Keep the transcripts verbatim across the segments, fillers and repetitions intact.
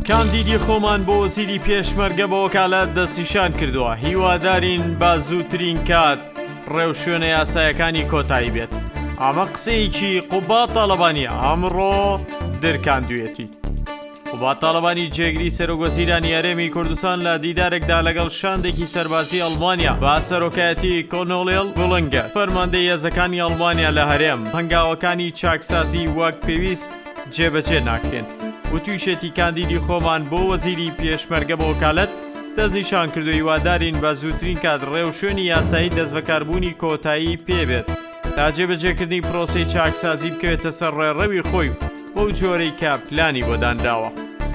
کاندیدی خۆمان بۆ وەزیری پێشمەرگە بە وەکالەت دەستنیشان کردووە. هیوادارین با زووترین کات ڕێو شوێنە یاسایەکانی کۆتایی بێت. ئەمە قسەیەکی قوبات تاالبانیە ئەمڕۆ دەرکاندوێتی. قوبات تاالبانی جێگری سەرۆکوەزیرانی هەرێمی کوردستان لە دیدارێکدا لەگەڵ شاندێکی سەربازی ئەڵمانیا با سەرۆکایەتی کۆنۆڵێل گوڵنگە فەرماندەی هێزەکانی ئەڵمانیا لە هەرێم هەنگاوەکانی چاکسازی وەک پێویست جێبەجێ ناکرێن. و تویشێتی کاندیدی خۆمان بۆ وەزیری پێشمەرگە بە وەکالەت دەستنیشان کردو هیوادارین بە زووترین کات ڕێو شوێنی یاسایی دەست بەکاربوونی کۆتایی پێبێت تا جێبەجێکردنی پرۆسەی چاکسازی بکەوێتە سەر ڕێڕەوی خۆی بەو جۆرەی کە پلانی بۆ دانراوە.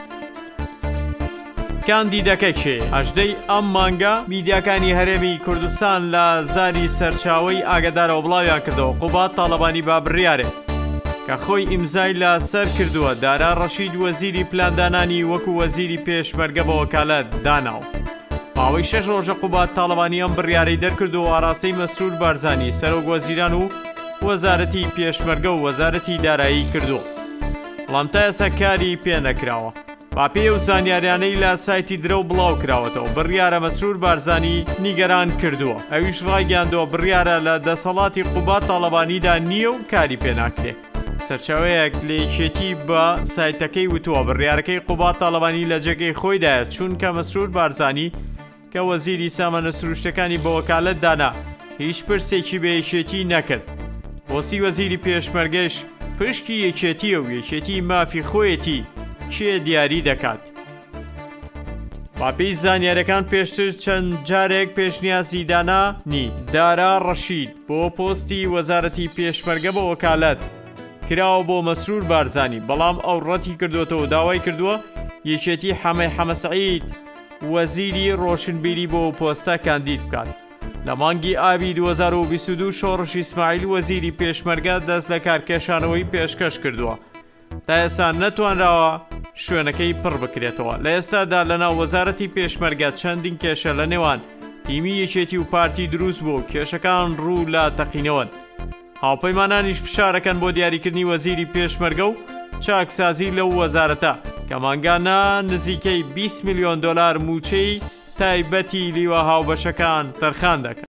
کاندیدەکە کێ؟ هەژدەی ئەم مانگە میدیاکانی هەرێمی کوردستان لە زانی سەرچاوەی ئاگادارەوە بڵاویان کردەوە قوبات تاالبانی با بڕیارێت کە خۆی ئیمزای لە سەر کردووە دارا ڕەشید وەزیری پلاندانانی وەکو وەزیری پێشمەرگە بە وەکالەت داناو. ماوەی شەش ڕۆژە قوبات تاالبانی ئەم بڕیارەی دەرکردو و ئاراستەی مەسرور بارزانی سەرۆک وەزیران و وەزارەتی پێشمەرگە و وەزارەتی دارایی کردو. بەڵام تا ئێستا کاری پێ نەکراوە. با پێ و زانیاریانەی لە سایتی درەو بڵاو کراوەتەوە بڕیارە مەسرور بارزانی نیگەران کردووە. ئەویش ڕایگەاندەوە بڕیارە لە دەسەڵاتی قوبات تاالبانیدا نییە و کاری پێ ناکرێت. سەرچاوەیەک لە یەکێتی بە سایتەکەی وتووە بڕیارەکەی قوبات تاالبانی لە جێگەی خۆیدایە چونکە مەسرور بارزانی کە وەزیری سامانە سروشتەکانی بە وەکالەت دانا هیچ پرسێکی بە یەکێتی نەکرد. بۆسی وەزیری پێشمەرگەش پشکی یەکێتیە و یەکێتی مافی خۆیەتی کێ دیاری دەکات. باپی زانیارەکان پێشتر چەند جارێک پێشنیازی دانانی دارا ڕەشید بۆ پۆستی وەزارەتی پێشمەرگە بە وەکالەت کراوە بۆ مەسرور بارزانی بەڵام ئەو ڕەتی کردوێتەوە داوای کردووە یەکێتی حەمەی حەمەسعید وەزیری ڕۆشنبیری بۆ پۆستە کاندید بکات. لە مانگی ئابی دوو هەزار و بیست و دوو شۆڕش ئیسماعیل وەزیری پێشمەرگە دەست لە کارکێشانەوەی پێشکەش کردووە. تا ئێستا نەتوانراوە شوێنەکەی پڕ بکرێتەوە. لە ئێستادا لەناو وەزارەتی پێشمەرگە چەندین کێشە لە نێوان تیمی یەکێتی و پارتی دروست بوو کێشەکان ڕوو لا تەقینەوەن. هاوپەیمانانیش فشارەکەن بۆ دیاریکردنی وەزیری پێشمەرگە و چاکسازی لەو وەزارەتە کە مانگانە نزیکەی بیست میلیۆن دۆلار موچەی تایبەتی لیوە هاوبەشەکان تەرخان دەکەن.